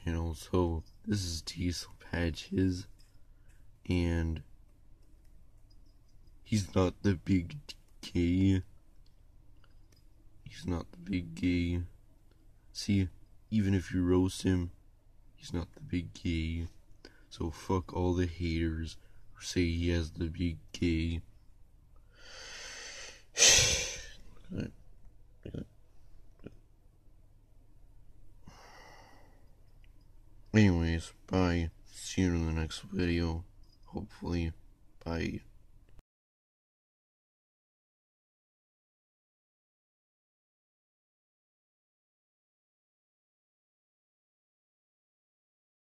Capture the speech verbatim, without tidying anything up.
channel. So this is Diesel Patches, and he's not the big gay. He's not the big gay. See, even if you roast him, he's not the big gay. So fuck all the haters who say he has the big gay. Anyways, bye. See you in the next video. Hopefully. Bye.